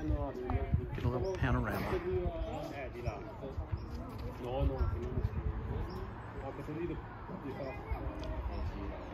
Get a little panorama. Di là. No, no,